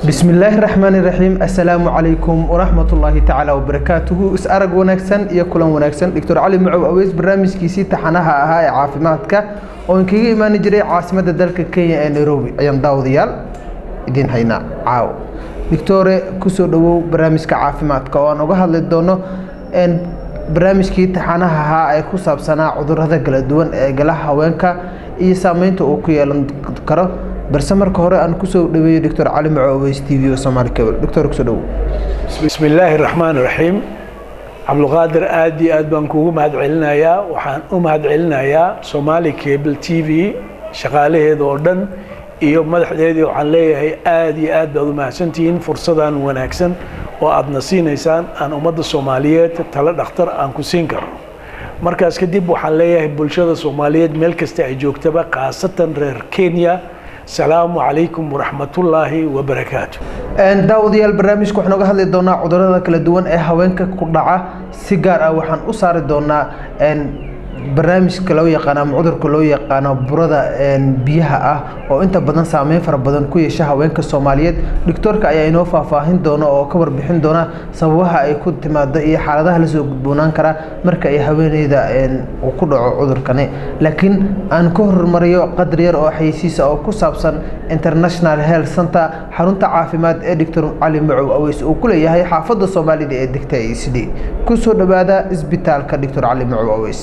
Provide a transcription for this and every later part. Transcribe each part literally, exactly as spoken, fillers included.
بسم الله الرحمن الرحيم السلام عليكم ورحمة الله تعالى وبركاته اسأرق ونكسن يكون ونكسن دكتور علي معو أويس برنامج كيسي تحناها هاي عافيماتك وإنكي ما نجري عاصمة دلك كينيا نيروبي أيام داوديال إدين هينا عاو دكتور كسو دو برنامج كعافيماتك وأنا وقهد للدونو إن برنامج كي تحناها هاي كوساب سنة عذر هذا قلدون قلها وينك إيه سامينتو أوكي لنذكره برسمر كهراء أن كسو دبي دكتور علي معو أويس تي في وسمار كبر دكتور كسو دو بسم الله الرحمن الرحيم عبد القادر آدي أدبنكو مهد علنا يا وحان أمهد علنا يا سومالي كيبل تي في شغاله دوردن إيو مدح ديدي وحان ليه آدي آد ما سنتين فرصة وناكسن وأدنا سينيسان أن أمد الصوماليات تلات أختر أن كسينكر مركز كديب وحان ليه بلشدة الصوماليات ملكستا أي جوكتبا قاسة رير كينيا السلام عليكم ورحمة الله وبركاته. أن داودي البرنامج كحنا قهل الدونا عذرنا كل دون إيه هوينك كردعة سيجارة وحن أسار الدونا أن برنامج كلو يقانا معذر كلو يقانا بردا أن بيها أه وأنت بدن سامين فربدن كوي شها هوينك الصوماليات دكتور كأي نوفا فاهين دونا أو كبر بحين دونا سووها أي كنت ما دقي حالة لسوق بنان كرا مركا أي هوين إذا أن وكردع عذر كني لكن أن كهر مريو قدر يرو حيسيس أو كسابسن international health center حرونتا عافيماد دكتور علي معو أويس وكل يهي حافظ الصومالي دي دكتور سيدي كسو دبادا اسبيتال كدكتور علي معو أويس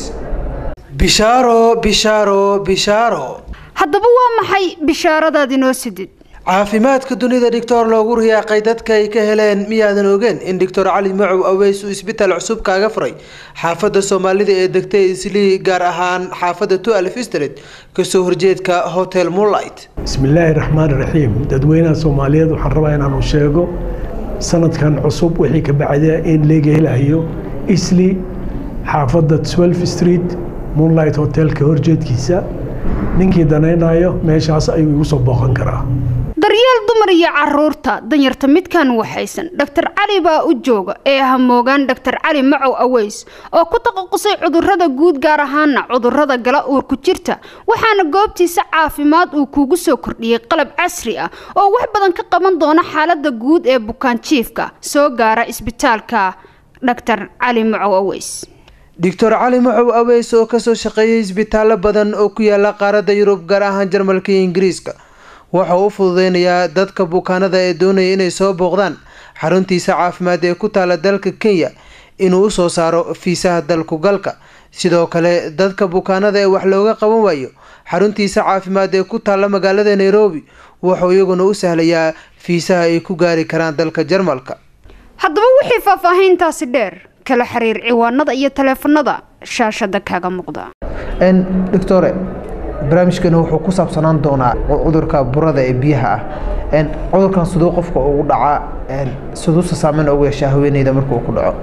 بشارو بشارو بشارو haddaba waa maxay bishaaradaadi noo sidid caafimaadka dunida doctor loogu riyaaqay dadka ay ka heleen miyaadan ogeen in doctor Cali Macow Aweys uu isbitaal cusub kaaga furay xaafadda Soomaalida ee degtay Islii gaar ahaan xaafadda twelve Street ka soo horjeedka Hotel Moonlight bismillaahir rahmaanir rahiim dadweynaha Soomaaliyeed waxaan rabaa inaan u sheego sanadkan cusub wixii ka bacday in laga helayo Islii xaafadda twelve Street Moonlight Hotel ka horjeedkiisa ninkii danaynayo meeshaas ayuu igu soo booqan karaa daryeel dumar iyo caruurta danyarta midkan waxaysan Dr Cali baa u jooga ee hamoogan Dr Cali Macow Aweys oo ku taqasusay cudurrada guud gaar ahaan cudurrada gala uur ku jirta waxaana goobtiisa caafimaad uu kugu soo kordhiyay qalab casri ah oo wax badan ka qaban doona xaaladda guud ee bukaan jiifka soo gaara isbitaalka Dr Cali Macow Aweys دكتور علي معو أويس oo kasoo shaqeeyay isbitaalo badan oo ku yaala qaaradda Yurub gaar ahaan Jarmalka iyo Ingiriiska waxa uu fududeynayaa dadka bukaanada ee doonaya inay soo booqdaan xaruntiisa caafimaad ee ku taala dalka Kenya inuu soo saaro fiisaha dalku galka sidoo kale dadka bukaanada ee wax looga qaban waayo xaruntiisa caafimaad ee ku taala magaalada Nairobi waxa uu iyaguna u sahlayaa fiisaha ay ku gaari karaan dalka Jarmalka haddaba wixii faahfaahintaasi dheer kala xiriir ciwaanada iyo telefoonada shaashada kaaga muuqda en doctor barnaamijkan wuxuu ku saabsanaan doonaa cudurka burada ee biyaha ah en cudurkan sidoo qofka ugu dhaca en sidoo saameyn ugu yeesha haweeneyda markuu ku dhaco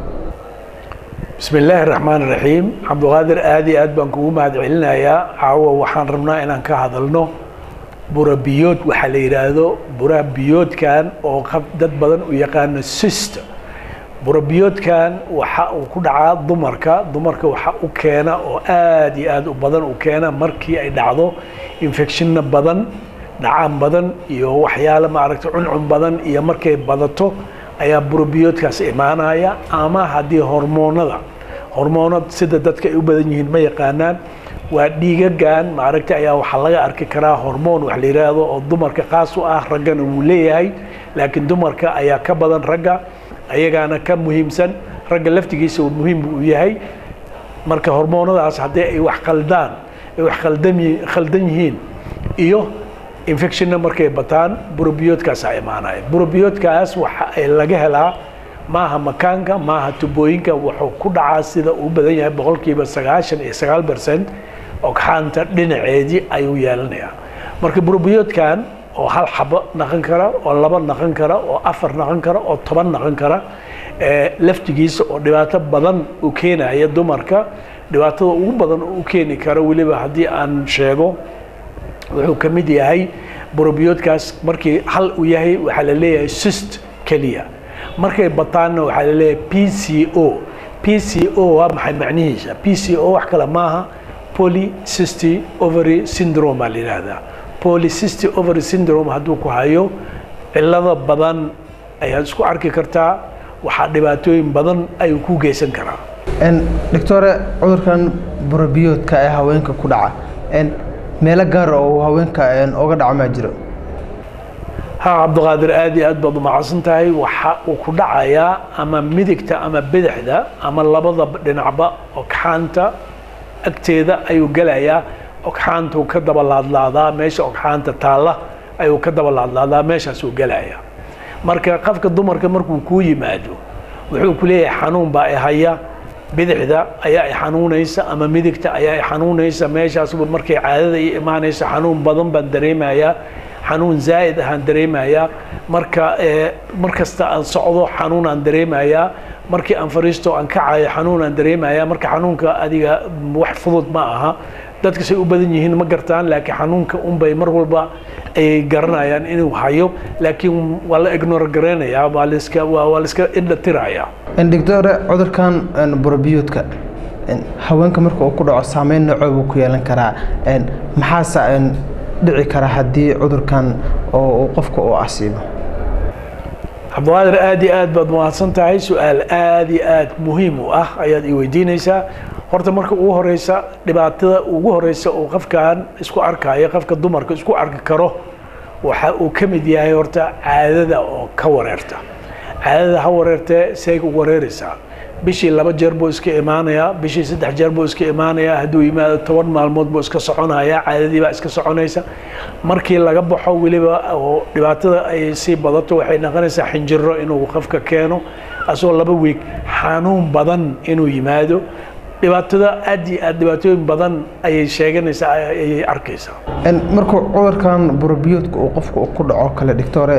bismillaahir rahmaanir rahiim Abdulqaadir aadi aad baan kugu mahad celinayaa caawa waxaan rabnaa inaan ka hadalno burabiyood waxa la yiraahdo burabiyoodkan oo dad badan u yaqaan cyst burabiyoodkan waxa uu ku dhacaa dumarka dumarka waxa uu keena oo aad iyo aad u badan u keena markii ay dhacdo infection badan dhacaan badan iyo waxyaalo ma aragtay cuncun badan iyo markay badato ayaa burabiyoodkaas imaanaya ama hadii hormoonada hormoonad sida dadka ay u badan yihiin ma yaqaanaan waa dhiigagan ma aragtay ayaa waxa laga arki karaa hormoon wax la yiraahdo oo dumarka qaas u ah ragana uu leeyahay laakiin dumarka ayaa ka badan ragga ayagana ka muhiimsan ragga laftigiisa uu muhiim u yahay marka hormoonadaas hadii ay wax qaldaan ay wax qaldami khaldan yihiin iyo infection markay bataan burabiyoodkaas ay imaanayaan burabiyoodkaas waxa ay laga helaa maaha makaanka maaha tubooyinka wuxuu ku dhacaa sida uu badan yahay boqolkiiba sagaashan iyo sagaal percent oo xanta dhinaceedii ayuu yeelanayaa marka burabiyoodkan oo hal xabo naqan kara oo laba naqan kara oo afar naqan kara oo toban naqan kara ee laftigiisa oo dhibaato badan u keenaya dumarka dhibaatada ugu badan u keeni kara waliba hadii aan sheego wuxuu kamid yahay burabiyoodkaas markii hal uu yahay waxa la leeyahay cyst kaliya markay bataanna waxa la leeyahay P C O P C O waa maxay macnihiisa P C O wax kale maaha polycystic ovary syndrome la yiraahdaa polycystic ovary syndrome hadduu ku hayo cillado badan ayaad isku arki kartaa waxaa dhibaatooyin badan ayuu ku geysan karaa doctore cudurkan burabiyoodka ee haweenka ku dhaca meelo gaar oo haweenka oga dhaca ma jiro ها عبد القادر آدي أدبض مع صنتهاي وكدعيا أما مدكتا أما بدحدا أما لبضة لنعبا وكحانتا أكتيدا أيو قلايا وكحانتا وكدب اللعضلاضا ماشا وكحانتا تالا أيو كدب اللعضلاضا ماشا سو قلايا مركا قفك الضمر كمركو كوي مادو وحو كليه حنون باي هيا بدحدا أيا حنونيسا أما مدكتا أيا حنونيسا ماشا سو مركي عادة إيمانيسا حنون بضن بندريما يا xanuun zaa'id ahaan dareemayaa marka markasta aan socdo xanuun aan dareemayaa markii aan fariisto aan kacayo xanuun aan dareemayaa marka xanuunka adiga wax fudud ma aha dadka say u badan yihiin ma gartaan laakiin xanuunka un bay mar walba ay garanayaan inuu hayo laakiin waa la ignore gareynayaa waa la iska waa la iska indha tirayaa doctor cudurkan burabiyoodka haweenka marka uu ku dhaco saameyn nooc uu ku yeelan karaa maxaa dhici kara haddii cudurkan oo qofka uu asiibo cabdiqaadir aad iyo aad baad mahadsan tahay su-aal aad iyo aad muhiim u ah ayaad i weydiinaysaa horta marka ugu horeysa dhibaatada ugu horeysa oo qofkan isku arkayo qofka dumarka isku arki karo waxa uu ka mid yahay horta caadada oo ka wareerta caadada ha wareertee say u wareeraysaa bishii laba jeer buu iska imaanayaa bishii saddex jeer buu iska imaanayaa hadduu yimaado toban maalmood buu iska soconayaa caadadii baa iska soconaysa markii laga baxo weliba oo dhibaatada ay sii badato waxay noqonaysaa xinjiro inuu qofka keeno asoo laba week xanuun badan inuu yimaado dhibaatada aad iyo aad dhibaatooyin badan ayay sheeganaysaa ayay arkaysaa markuu cudurkan burabiyoodka uu qofka ku dhaco kale doctore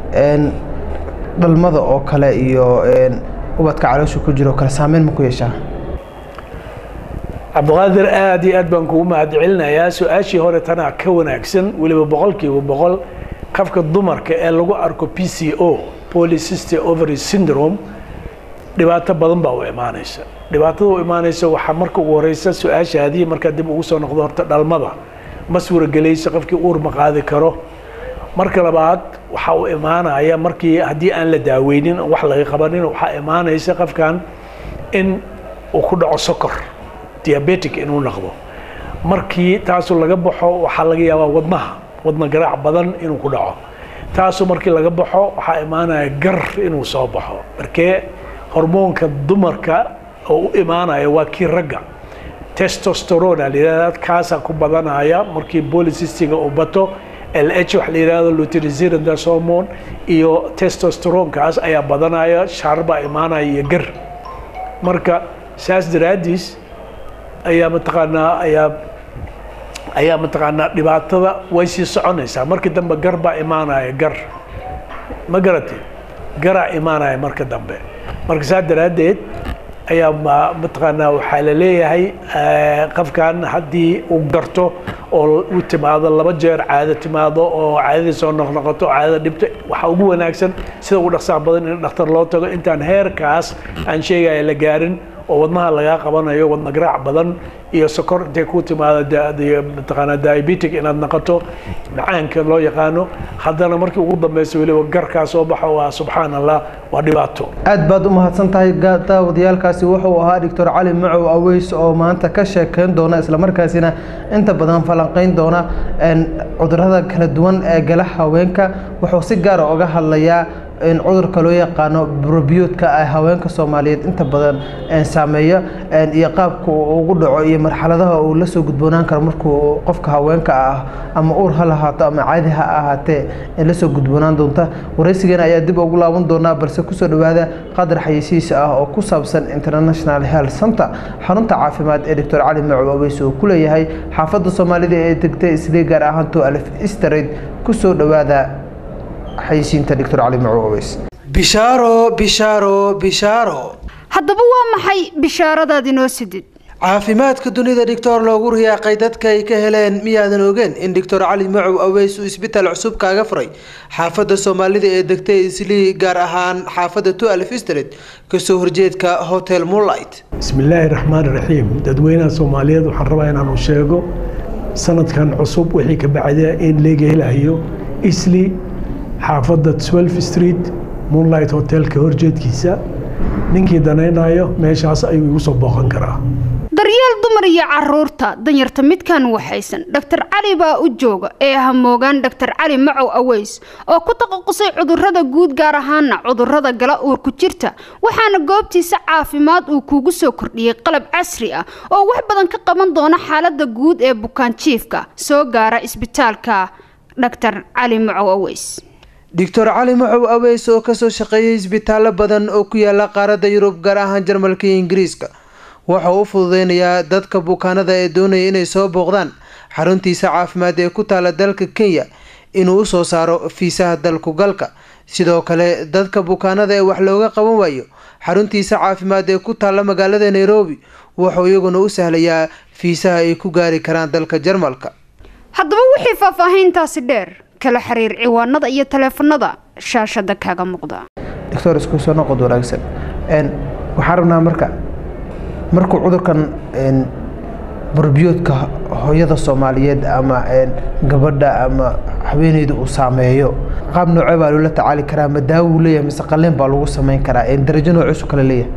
dhalmada oo kale iyo ubadka caloosha ku jiro kala saameyn ma ku yeeshaa cabdiqaadir aad iyo aad baan kugu mahadcelinayaa su-aashii hore tanaa ka wanaagsan weliba boqolkiiba boqol qofka dumarka ee lagu arko P C O polycystic ovary syndrome dhibaato badan baa u imaanaysa dhibaatada u imaanaysa waxaa marka ugu horeysa su-aashaadii markaa dib ugu soo noqdo horta dhalmada ma suuragelaysa qofkii uur ma qaadi karo marka labaad waxa uu imaanaya markii haddii aan la daaweynin wax laga qabanin waxaa imaanaysa qofkan in uu ku dhaco sokor diabetic inuu noqdo markii taasoo laga baxo waxaa laga yaabaa wadnaha wadna garaac badan inuu ku dhaco taasoo markii laga baxo waxaa imaanaya gar inuu soo baxo markee hormoonka dumarka oo u imaanaya waa kii ragga testosterone la yiraahdo kaasa ku badanaya markii polycystiga uu bato L H wax la yiraahdo luteinizing hormone iyo testosterone kaas ayaa badanaya sharba imaanaya iyo gar marka saas daraadiis ayaa mataqaanaa ayaa ayaa mataqaanaa dhibaatada way sii soconaysaa markii dambe gar baa imaanaya gar ma garatay garaa imaanaya marka dambe marka saas daraadeed ayaa mataqaanaa waxaa la leeyahay qofkan haddii uu garto oo uu timaado laba jeer caado timaado oo caadadii soo noqnoqoto caadada dhibta waxa ugu wanaagsan sida ugu dhaqsaha badan in dhakhtar loo tago intaan heerkaas aan sheegaya la gaarin oo wadnaha laga qabanayo wadna garaac badan iyo sokor intay ku timaado mataqaanaa diabetic inaad noqoto macaanka loo yaqaano haddana markii ugu dambaysa weliba garkaa soo baxo waa subxaan allah waa dhibaato aad baad u mahadsan tahay daawadayaalkaasi wuxuu ahaa doctor cali macow aweys oo maanta ka sheekeyn doona islamarkaasina inta badan falanqeyn doona cudurrada kala duwan ee gala haweenka wuxuu si gaara uga hadlayaa in cudurka loo yaqaano burabiyoodka ay haweenka Soomaaliyeed inta badan ee saameeya iyo qaabka uu ugu dhaco iyo marxaladaha uu la soo gudboonaan karo markuu qofka haweenka ah ama uur ha lahaato ama caadi ha ahaatee in la soo gudboonaan doonta wareysigeena ayaa dib ugu laaban doonaa balse ku soo dhawaada qadar xayisiis ah oo ku saabsan International Health Center xarunta caafimaad ee doctor Cali Macow Aweys oo ku leeyahay xaafadda Soomaalida ee degtay isla gaar ahaan to Alif Street ku soo dhawaada xayisiinta doctor Cali Macow Aweys bishaaro bishaaro bishaaro haddaba waa maxay bishaaradaad inoo sidid caafimaadka dunida doctor loogu riyaaqay dadka ay ka heleen miyaadan ogeen in doctor Cali Macow Aweys uu isbitaal cusub kaaga furay xaafadda Soomaalida ee degtay isla gaar ahaan xaafadda to Alif Street ka soo horjeedka Hotel Moonlight bismillaahir rahmaanir rahiim dadweynaha Soomaaliyeed waxaan rabaa inaan u sheego sanadkan cusub wixii ka bacday in laga helayo isli xaafadda twelve street moonlight hotelka horjeedkiisa ninkii danaynayo meeshaas ayuu igu soo booqan karaa. daryeel dumar iyo caruurta danyarta midkan waxaysan Doctor Cali baa u jooga ee hamoogan Doctor Cali Macow Aweys oo ku taqasusay cudurrada guud gaar ahaan cudurrada gala uur ku jirta waxaana goobtiisa caafimaad uu kugu soo kordhiyay qalab casri ah oo wax badan ka qaban doona xaaladda guud ee bukaan jiifka soo gaara isbitaalka Doctor Cali Macow Aweys. Doctor Cali Macow Aweys oo ka soo shaqeeyay isbitaallo badan oo ku yaala qaaradda Yurub gaar ahaan Jarmalka iyo Ingiriiska waxa uu fududeynayaa dadka bukaanada ee doonaya inay soo booqdaan xaruntiisa caafimaad ee ku taala dalka Kenya inuu u soo saaro fiisaha dalku galka sidoo kale dadka bukaanada ee wax looga qaban waayo xaruntiisa caafimaad ee ku taala magaalada Nairobi wuxuu iyaguna u sahlayaa fiisaha ay ku gaari karaan dalka Jarmalka. haddaba wixii faahfaahintaasi dheer kala xiriir ciwaanada iyo taleefanada shaashada kaaga muuqda. Doctor isku soo noqod wanaagsan een waxaan rabnaa marka markuu cudurkan een burbiyoodka hooyada Soomaaliyeed ama een gabadha ama haweeneyda uu saameeyo qaab noocee baa loo tacaali karaa ma daawo leeyahay mise qalliin baa lagu sameyn karaa een darajo nooc kale leeyahay.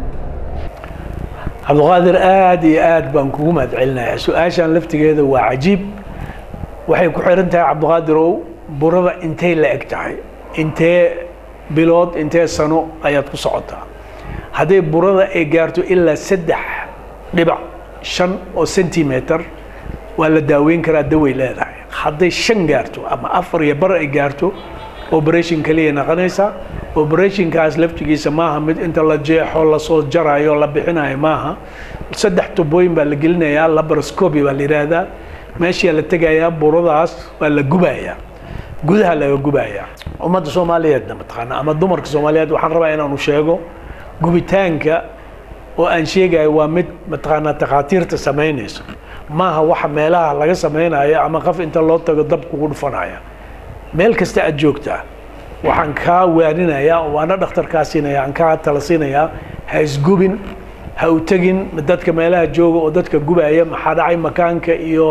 Cabdiqaadir aad iyo aad baan kugu mahadcelinayaa su'aashan laftigeeda waa cajiib waxay ku xiran tahay Cabdiqaadir oo burada intee la eg tahay intee bilood intee sano ayaad ku socotaa haddii burada ay gaarto ilaa saddex dhibac shan oo centimeter waa la daaweyn karaa daway leedahay haddii shan gaarto ama afar iyo bar ay gaarto operation kaliya noqonaysa operationkaas laftigiisa maaha mid inta la jeexo la soo jarayo la bixinayo maaha saddex tubooyin baa la gelinayaa laparoscopy baa la yiraahdaa meeshii la tagayaa buradaas waa la gubayaa gudaha laga gubayaa ummadda Soomaaliyeed mataqaana ama dumarka Soomaaliyeed waxaan rabaa inaan u sheego gubitaanka oo aan sheegay waa mid mataqaana taqaatiirta sameynayso maaha waxa meelaha laga sameynayo ama qaf inta loo tago dab kugu dhufanaya meel kasta aad joogtaa waxaan ka waarinayaa waana dhakhtarkaasina aan ka talasiinayaa ha isgubin ha u tagin dadka meelaha jooga oo dadka gubaya maxaa dhacay makaanka iyo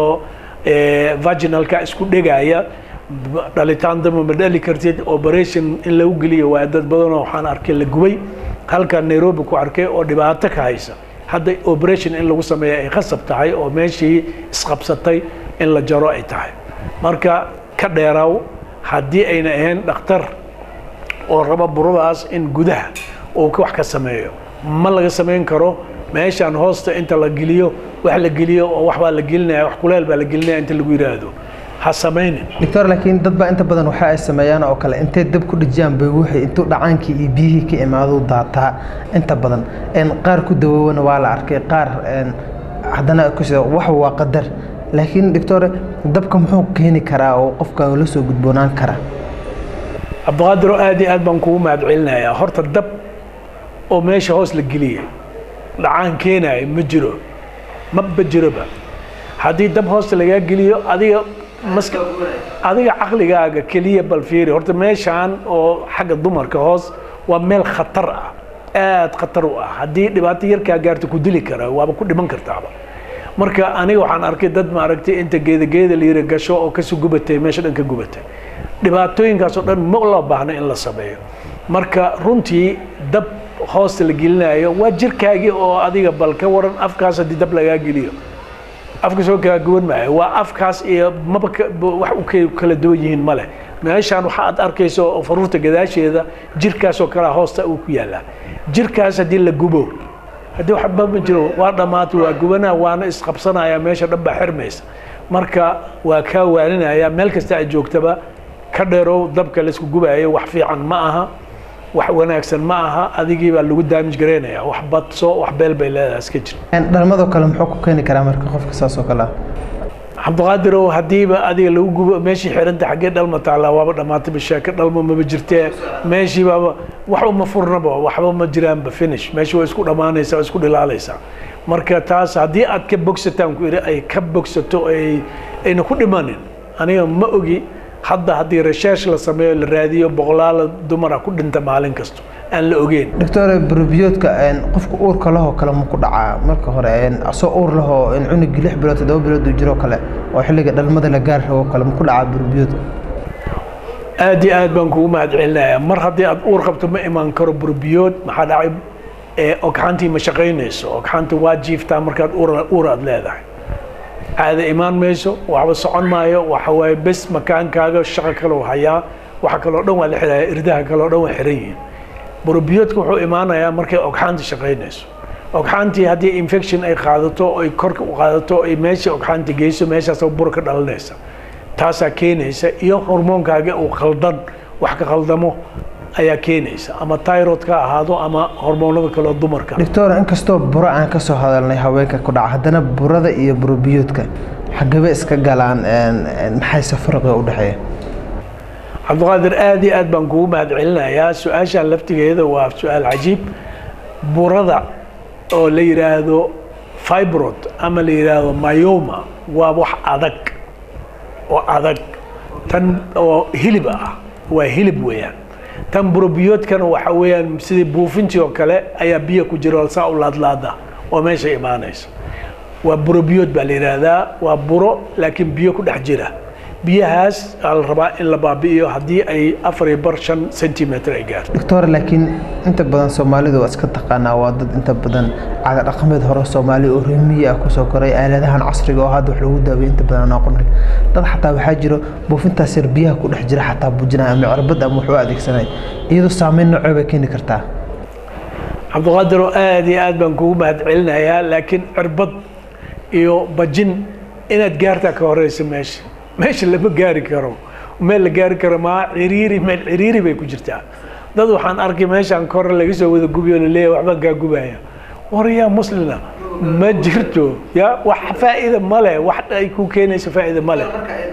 ee vaginalka isku dhigaya dhalitaan dama ma dhali kartid operation in lagu geliyo waa dad badan oo waxaan arkay la gubay halka Nairobi ku arkay oo dhibaato ka haysa hadda operation in lagu sameeyo ay khasab tahay oo meeshii isqabsatay in la jaro ay tahay marka ka dheeraw haddii ayna ahayn dhakhtar oo raba buradaas in gudaha oo wax ka sameeyo ma laga sameyn karo meeshan hoosta inta la geliyo wax la geliyo oo wax baa la gelinayaa wax kuleel baa la gelinayaa inta lagu yiraahdo ha sameeynin. Doctor laakiin dad baa inta badan waxa ay sameeyaan oo kale intay dab ku dhijaan bay wixii intuu dhacaankii iyo biyihii ka imaado daataa inta badan in qaar ku dawowana waa la arkay qaar een haddana ku soo wax waa qadar laakiin doctor dabka muxuu keeni karaa oo qofka la soo gudboonaan kara. Cabdiqaadir aad iyo aad baan kugu mahadcelinayaa horta dab oo meesha hoos la geliyay dhacaan keenay ma jiro ma bajiroba haddii dab hoos laga geliyo adiga maska adiga aqligaaga kaliya bal fiiri horta meeshan oo xagga dumarka hoos waa meel khatar ah aad khatar u ah haddii dhibaato yar ka gaarto ku dili kara waaba ku dhiman kartaaba marka aniga waxaan arkay dad ma aragtay inta geeda geeda la yiri gasho oo ka soo gubatay meesha dhan ka gubatay dhibaatooyinkaas oo dhan ma loo baahna in la sameeyo marka runtii dab hoos la gelinayo waa jirkaagi oo adiga bal ka waran afkaas hadii dab laga geliyo afka soo ka guban maayo waa afkaas iyo maba wax u kala duwan yihiin male meeshan waxa aad arkayso oo faruurta gadaasheeda jirkaas oo kala hoosta uu ku yaala jirkaas hadii la gubo hadii wax ma jiro waa dhamaat waa gubana waana isqabsanaya meesha dhanba xirmaysa marka waa ka waaninaya meel kasta ay joogtaba ka dheerow dabka la isku gubayo wax fiican ma aha wax wanaagsan ma aha adigii baa lagu damage gareynaya wax badso wax beel bay leedahay iska jir in dhalmado kale muxuu ku keeni karaa marka qofka saas oo kale Cabdiqaadir oo hadiiba adiga lagu gubo meeshii xiranta xagee dhalma taala waaba dhamaatay bishaaka dhalmo ma jirtee meeshii baba wax uma furnaba waxba ma jiraan ba finish meeshii way isku dhamaanaysaa isku dhilaalaysaa marka taas hadii aad ka bogsataan ku iri ay ka bogsato ay ayna ku dhimanin aniga ma ogi hadda hadii research la sameeyo la raadiyo boqolaal dumar ku dhinta maalin kasto aan la ogeyn. Doctor burbiyoodka een qofku uurka laho kala ma ku dhacaa marka hore een asoo uur laho in cunug lix bilood todoba bilood uu jiro kale oo xilliga dhalmada la gaar rabo kala ma ku dhacaa burbiyoodka. aad iyo aad baan kugu mahadcelinayaa mar haddii aad uur qabto ma imaan karo burbiyood maxaa dhacay ogxaantii ma shaqaynayso ogxaanta waa jiiftaa markaad uur aad leedahay caada imaan mayso waxba socon maayo waxa waaye bes makaankaaga shaqo kaloo hayaa waxa kaloo dhan waa la xirayaa irdaha kaloo dhan waa xiran yihiin burbiyoodka wuxuu imaanayaa markay ogxaanta shaqaynayso ogxaantii haddii infection ay qaadato ay korka u qaadato ay meesha ogxaanta geyso meeshaas bur ka dhalanaysa taasaa keenaysa iyo hormoonkaaga uu qaldan wax ka qaldamo ayaa keenaysa ama thyroid ka ahaado ama hormoonada kale dumarka doctor inkastoo buro aan ka soo hadalnay haweenka ku dhaca haddana burada iyo burbiyoodka xagabe iska galaan maxay farqiga u dhaxeeya cabdiqaadir aad iyo aad baan kugu mahadcelinayaa su-aashaan laftigeeda waa su-aal cajiib burada oo la yiraahdo fibroid ama la yiraahdo myoma waa wax adag oo adag tan oo hilib ah waa hilib weeyaan tan burbiyoodkana waxa weeyaan sidii buufintii oo kale ayaa biyo ku jira saa u laadlaada oo meesha imaanaysa waa burbiyood baa la yiraahdaa waa buro laakiin biyo ku dhex jira biyahaas la rabaa in la baabi'iyo haddii ay afar iyo bar shan centimeter ay gaarto doctor laakiin inta badan Soomaalidu waa iska taqaanaa waa dad inta badan caada dhaqameed hore Soomaali oo reemiye ah ku soo koray aaladahan casriga oo hadda wax lagu daaweeyo inta badan aqoonay dad xataa waxa jiro buufintaas yar biyaha ku dhex jira xataa bujinaa ama cirbad ama wuxuu adeegsanay iyadoo saameyn nooc ay keeni kartaa cabdiqaadir aad iyo aad baan kugu mahadcelinayaa laakiin cirbad iyo bajin inaad gaartaa ka horeysa meesha meesha lama gaari karo meel la gaari karo ma ciriiri meel ciriiri bay ku jirtaa dad waxaan arkay meeshaan kor laga soo wada gubiyo leeyahay waxba gaa gubaya wariya muslina ma jirto ya wax faa'iido male wax ay ku keenayso faa'iido male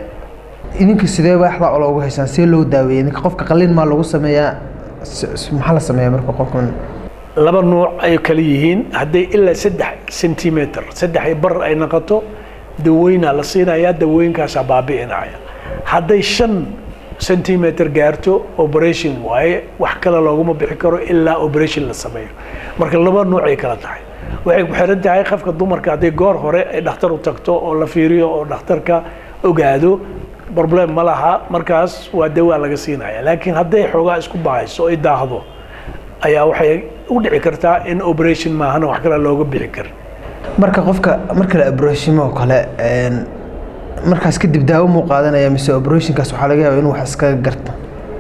idinka sidee waxda oo loogu haysan si loo daaweeyo ninka qofka qalin ma lagu sameeyaa maxaa la sameeyaa marka qofkan laba nooc ay kala yihiin haday ilaa saddex centimeter saddex bar ay noqoto daweyna la siinayaa dawooyinkaas baabi'inaya haday shan centimeter gaarto operation waaye wax kale looguma bixi karo ilaa operation la sameeyo marka laba nooc ay kala tahay waxay ku xiran tahay qofka dumarka haday goor hore ay dhakhtar u tagto oo la fiiriyo oo dhakhtarka ogaado problem ma laha markaas waa dawa laga siinaya laakiin haday xogaa isku baahayso ay daahdo ayaa waxay u dhici kartaa in operation maahana wax kale looga bixi karo marka qofka marka la operation oo kale een markaas kadib daawo muu qaadanaya mise operation kaas waxa laga yaabaa inuu wax iska garto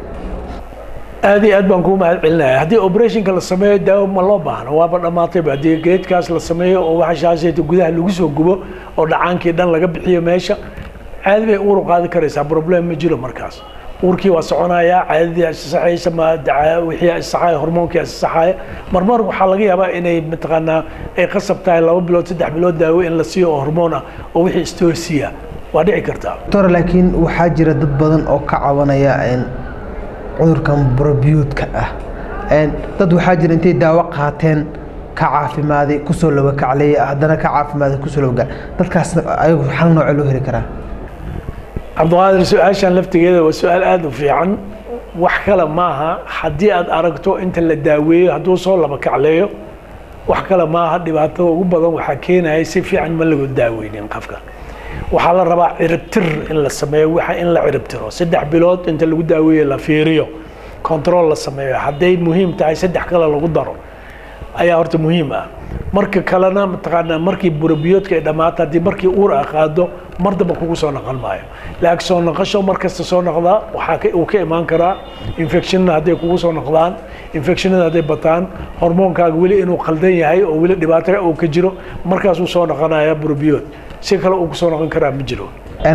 aad iyo aad baan ku mahadcelinayaa haddii operation ka la sameeyo daawo ma loo baahno waaba dhamaatay haddii geedkaas la sameeyo oo waxa shaashayta gudaha lagu soo gubo oo dhacaankii dhan laga bixiyo meesha caadi bay uur qaadi karaysaa problem ma jiro markaas uurkii waa soconayaa caadadii saxaysa ma wixii saxay hormoonkii saxay marmar waxa laga yaabaa inay mataqaanaa ay qasab tahay laba bilood saddex bilood daawo in la siiyo hormoon ah oo wixii istoosiya waa dhici kartaa doctor laakiin waxa jira dad badan oo ka cawanaya in cudurkan burbiyoodka ah een dad waxa jira intay daawo qaateen ka caafimaaday ku soo laba kaclay haddana ka caafimaaday ku soo laba dadkaas ayagu xal nooc loo heli karaa cabdiqaadir su-aashaan laftigeeda waa su-aal aad u fiican wax kale maaha haddii aad aragto inta la daaweeyo hadduu soo laba kacleeyo wax kale maaha dhibaatada ugu badan waxaa keenaya si fiican ma lagu daaweynin qofka waxaa la rabaa ciribtir in la sameeyo waxa in la ciribtiro saddex bilood inta lagu daaweeyo la fiiriyo control la sameeyo hadday muhiim tahay saddex kale lagu daro ayaa horta muhiim ah marka kalena mataqaanaa markii burbiyoodka ay dhamaato haddii markii uur ah qaado mar damba kugu soo noqon maayo laakiin soo noqosho markasta soo noqdaa waxaa uu ka imaan karaa infectionna hadday kugu soo noqdaan infectionnada hadday bataan hormoonkaaga weli inuu qaldan yahay oo weli dhibaato uu ka jiro markaasuu soo noqonaya burbiyood si kale uu kusoo noqon karaa ma jiro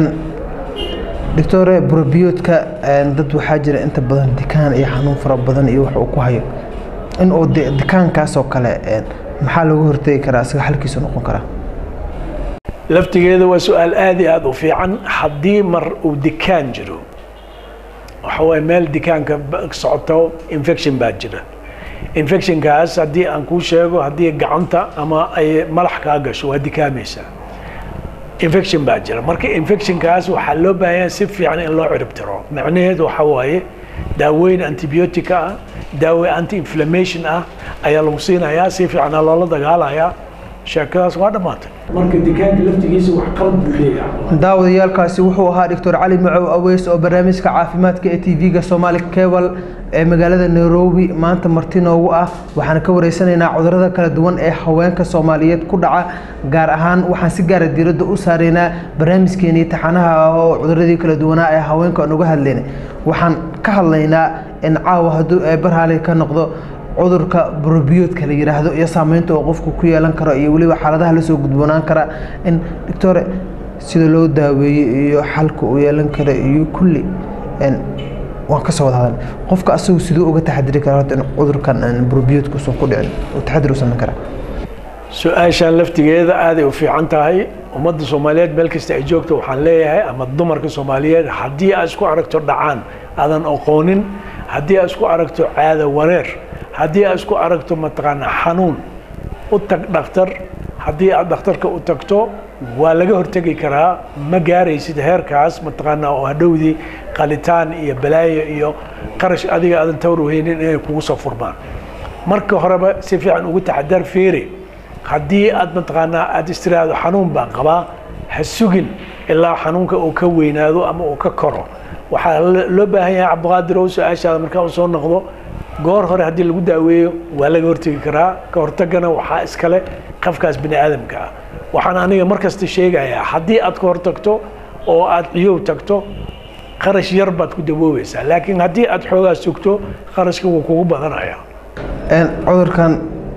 doctor burbiyoodka dad waxaa jira inta badan dikaan iyo xanuun fara badan iyo wax uu ku hayo in uu dikaankaas oo kale maxaa lagu hortagi karaa isaga xalkiisu noqon karaa laftigeeda waa su-aal aad iyo aad u fiican haddii mar uu dikaan jiro waxa waaye meel dikaanka socoto infection baa jira infectionkaas haddii aan kuu sheego haddii gacanta ama ay malax kaa gasho waa dikaamaysaa infection baa jira marka infectionkaas waxaa loo baahan yahay si fiican in loo ciribtiro macnaheedu waxa waaye daaweyn antibiotic ah daawe anti inflammation ah ayaa lagu siinayaa si fiican loola dagaalayaa sheekadaas waa dhamaatay marka deegaanka laftigiisa wax qalad buu leeyahay daawadayaalkaasi wuxuu ahaa Doctor Cali Macow Aweys oo barnaamijka caafimaadka ee T V-ga Somali Cable ee magaalada Nairobi maanta marti noogu ah waxaan ka wareysanaynaa cudurrada kala duwan ee haweenka Soomaaliyeed ku dhaca gaar ahaan waxaan si gaar ah diiradda u saareynaa barnaamijkeena taxanaha oo cudurradii kala duwanaa ee haweenka aan uga hadlaynay waxaan ka hadlaynaa in caawa hadduu ay barhaale ka noqdo cudurka burobiyoodka la yiraahdo iyo saameynta uu qofku ku yeelan karo iyo waliba xaaladaha la soo gudboonaan kara in doctor sida loo daaweeyo iyo xalka uu yeelan karo iyo kulli in waan ka soo wadahan qofka asagu sidoo uga taxadiri karo in cudurkan burobiyoodku soo ku dhicin oo taxadir u sameyn kara su-aashan laftigeeda aad ay u fiican tahay ummadda Soomaaliyeed meel kasta ay joogto waxaan leeyahay ama dumarka Soomaaliyeed haddii aad isku aragto dhacaan aadan aqoonin haddii aad isku aragto caado wareer haddii aad isku aragto mataqaana xanuun u tag dhakhtar haddii aad dhakhtarka u tagto waa laga hortagi karaa ma gaaraysid heerkaas mataqaana oo hadhowdii qalitaan iyo balaayo iyo qarash adiga aadan tawr weynin inay kugu soo furmaan marka horeba si fiican ugu taxadar fiiri haddii aad mataqaana aad istiraado xanuun baan qabaa ha sugin ilaa xanuunka uu ka weynaado ama uu ka koro waxaa loo baahan yahay Cabdiqaadir oo su-aashaada markaa uu soo noqdo goor hore haddii lagu daaweeyo waa laga hortagi karaa ka hortagana waxaa iskale qofkaas bini aadamka ah waxaan aniga markasta sheegayaa haddii aad ka hortagto oo aad ciyow tagto qarash yar baad ku dawoobaysaa laakiin haddii aad xoogaa sugto qarashka wuu kugu badanayaa cudurkan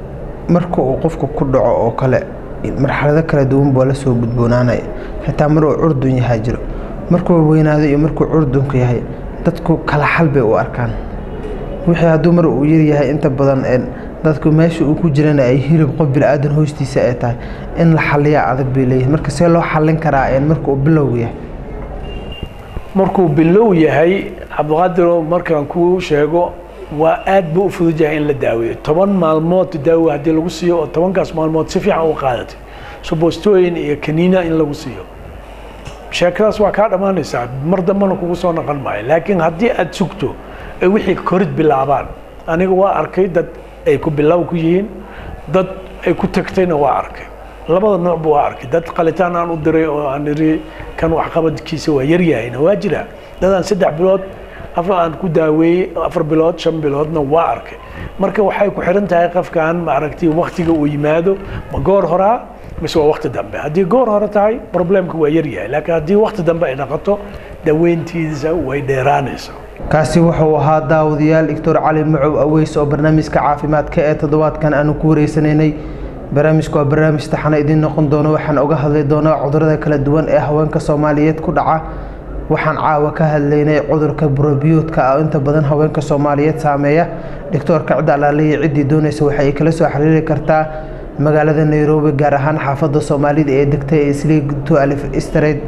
marka uu qofku ku dhaco oo kale marxalado kala duwan baa la soo gudboonaanay xitaa mar uu curdun yahay jiro markuu weynaado iyo markuu curdunka yahay dadku kala xal bay u arkaan wixii hadduu mar uu yar yahay inta badan dadku meesha uu ku jirana ay hilib qof bilaadan hoostiisa ay tahay in la xaliya adag bay leeyahay marka see loo xalin karaa marka uu bilow yahay markuu bilow yahay Cabdiqaadir markaan ku sheego waa aad buu u fudud yahay in la daaweeyo toban maalmood daawo haddii lagu siiyo oo tobankaas maalmood si fiican u qaadatay subostooyin iyo kaniina in lagu siiyo sheekadaas waa kaa dhamaanaysaa mar dambana kugu soo noqon maayo laakiin haddii aad sugto ay wixii korid bilaabaan aniga waa arkay dad ay ku bilow ku yihiin dad ay ku tagtayna waa arkay labada nooc buu waa arkay dad qalitaan aan u diray oo aan iri kan wax qabadkiisa waa yar yahayna waa jira dadaan saddex bilood afar aan ku daaweeyey afar bilood shan biloodna waa arkay marka waxay ku xiran tahay qofkan ma aragtay waqtiga uu yimaado ma goor horaa mise waa waqti dambe haddii goor hore tahay problemka waa yar yahay laakiin haddii waqti dambe ay noqoto daweyntiisa way dheeraanaysaa kaasi wuxuu ahaa daawadayaal Doctor Cali Macow Aweys oo barnaamijka caafimaadka ee toddobaadkan aanu ku wareysanaynay barnaamijku waa barnaamij taxana idin noqon doono waxaan uga hadli doonaa cudurrada kala duwan ee haweenka Soomaaliyeed ku dhaca waxaan caawa ka hadlaynay cudurka burobiyoodka oo inta badan haweenka Soomaaliyeed saameeya doctorka cid alaaliye cidii doonaysa waxay kala soo xiriiri kartaa magaalada Nairobi gaar ahaan xaafadda Soomaalida ee degtay Isliig twelve Street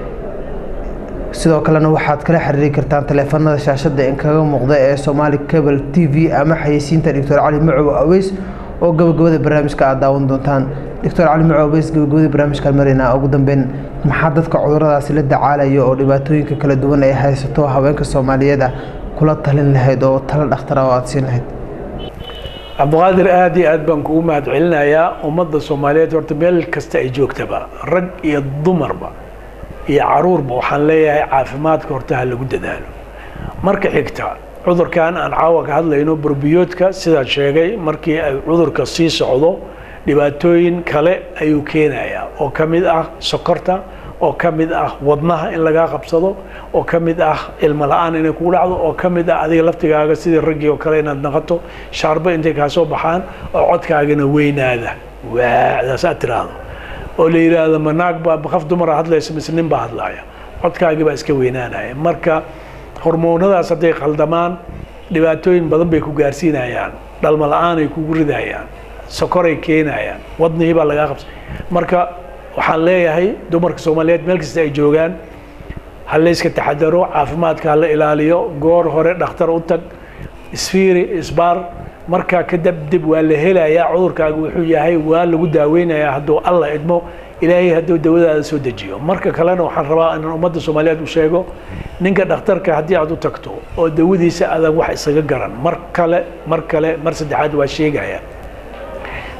sidoo kalena waxaad kala xiriiri kartaan taleefanada shaashada in kaga muuqda ee Somali Cable T V ama xayeysiinta Doctor Cali Macow Aweys oo gabagabada barnaamijka aad daawan doontaan Doctor Cali Macow Aweys gabagabada barnaamijka marina ugu dambeyn maxaa dadka cudurradaas la dacaalayo oo dhibaatooyinka kala duwan ay haysato haweenka Soomaaliyeed kula talin lahayd oo talo dhakhtar oo aad siin lahayd Cabdiqaadir aad iyo aad baan kugu mahad celinayaa ummadda Soomaaliyeed horta meel kasta ay joogtaba rag iyo dumarba iyo caruurba waxaan leeyahay caafimaadka horta ha lagu dadaalo marka xigta cudurkan aan caawa ka hadlayno burobiyoodka sidaad sheegay markii ay cudurka sii socdo dhibaatooyin kale ayuu keenayaa oo ka mid ah sokorta oo ka mid ah wadnaha in laga qabsado oo ka mid ah ilmo la'aan inay kugu dhacdo oo ka mid ah adiga laftigaaga sidii raggii oo kale inaad noqoto shaarba intay kaa soo baxaan oo codkaagana weynaada waadaas aad tiraahdo oo la yiraahdo manaag baa qof dumar ah hadlaysa mise nin baa hadlaya codkaagii baa iska weynaanaya marka hormoonadaas hadday qaldamaan dhibaatooyin badan bay ku gaarsiinayaan dhalmo la'aan ay kugu ridayaan sokoray keenayaan wadnihii baa lagaa qabsay marka waxaan leeyahay dumarka Soomaaliyeed meel kasta ay joogaan ha la iska taxadaro caafimaadka ha la ilaaliyo goor hore dhakhtar u tag isfiiri isbaar marka kadib dib waa la helayaa cudurkaagu wuxuu yahay waa lagu daaweynayaa hadduu alla idmo ilaahay hadduu dawadaada soo dejiyo marka kalena waxaan rabaa in ummadda Soomaaliyeed u sheego ninka dhakhtarka haddii aad u tagto oo dawadiisa adag wax isaga garan mar kale mar kale mar saddexaad waa sheegaya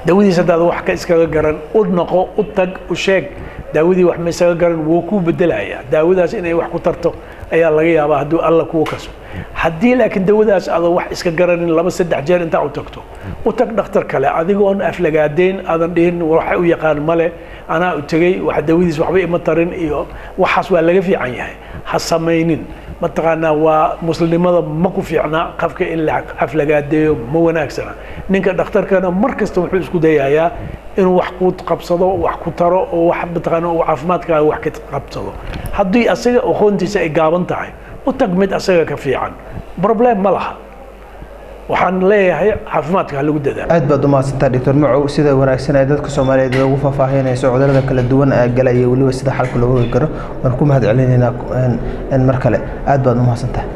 daawadiisa hadaad wax ka iskaga garan u noqo u tag u sheeg daawadii wax ma iskaga garan wuu ku bedelayaa daawadaas inay wax ku tarto ayaa laga yaabaa hadduu alla kuu kaso haddii laakiin daawadaas aad wax iska garanin laba saddex jeer inta u tagto u tag dhakhtar kale adigoon aflagaadeyn aadan dhihin waxa u yaqaan male anaa u tagay wax daawadiis waxba ima tarin iyo waxaas waa laga fiican yahay ha samaynin mataqaanaa waa muslimnimada ma ku fiicna qofka in la aflagaadeeyo ma wanaagsana ninka dhakhtarkana mar kasta wuxuu isku dayayaa inuu wax ku qabsado wax ku taro oo wax mataqaanaa uu caafimaadkaaga wax ka qabsado haddii asaga aqoontiisa ay gaaban tahay u tag mid asaga ka fiican problem ma laha waxaan leeyahay caafimaadka lagu dadaalo aad baad u mahadsantahay doctor Macow sida wanaagsan ay dadka Soomaaliyeed ugu faahfaahinayso cudurrada kala duwan ee galaya waliba sida xalka looga heli karo waan ku mahad celinaynaa in mar kale aad baad u mahadsantahay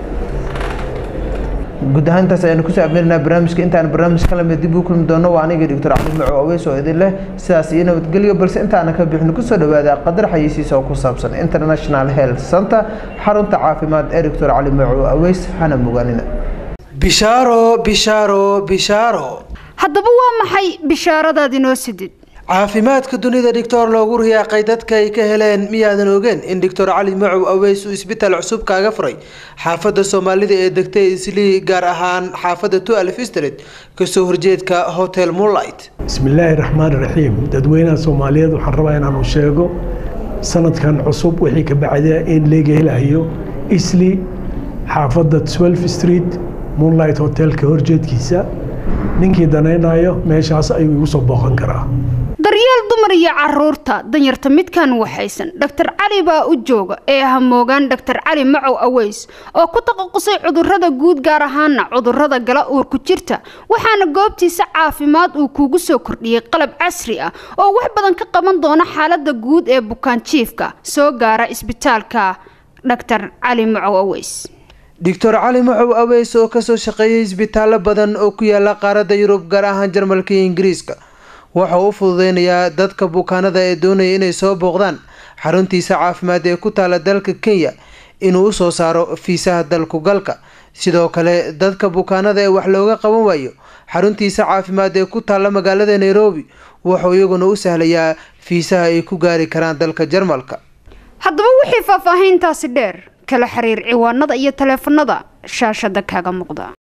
guud ahaan taas ayaan ku soo abirnaa barnaamijka intaan barnaamij kala mid dib u kulmi doono waa aniga doctor Cali Macow Aweys oo idin leh sidaas iyo nabadgelyo balse intaan ka bixin ku soo dhawaada qadar xayeysiis oo ku saabsan International Health Center xarunta caafimaad ee doctor Cali Macow Aweys hana muganina bishaaro bishaaro bishaaro haddaba waa maxay bishaaradaad inoo sidid caafimaadka dunida doctor loogu riyaaqay dadka ay ka heleen miyaadan ogeen in doctor Cali Macow Aweys uu isbitaal cusub kaaga furay xaafadda Soomaalida ee degtay Islii gaar ahaan xaafadda twelve Street kasoo horjeedka Hotel Moonlight bismillaahir rahmaanir rahiim dadweynaha Soomaaliyeed waxaan rabaa inaan u sheego sanadkan cusub wixii ka bacday in laga helayo Islii xaafadda twelve Street Moonlight Hotel ka horjeedkiisa ninkii danaynayo meeshaas ayuu igu soo booqan karaa daryeel dumar iyo caruurta danyarta midkan waxaysan doctor Cali baa u jooga ee hamoogan doctor Cali Macow Aweys oo ku taqasusay cudurrada guud gaar ahaan cudurrada gala uurku jirta waxaana goobtiisa caafimaad uu kugu soo kordhiyay qalab casri ah oo wax badan ka qaban doona xaaladda guud ee bukaan jiifka soo gaara isbitaalka doctor Cali Macow Aweys doctor Cali Macow Aweys oo ka soo shaqeeyay isbitaallo badan oo ku yaala qaaradda Yurub gaar ahaan Jarmalka iyo Ingiriiska waxa uu fududeynayaa dadka bukaanada ee doonaya inay soo booqdaan xaruntiisa caafimaad ee ku taala dalka Kenya inuu u soo saaro fiisaha dalku galka sidoo kale dadka bukaanada ee wax looga qaban waayo xaruntiisa caafimaad ee ku taala magaalada Nairobi wuxuu iyaguna u sahlayaa fiisaha ay ku gaari karaan dalka Jarmalka haddaba wixii faahfaahintaasi dheer kala xiriir ciwaanada iyo taleefanada shaashada kaaga muuqda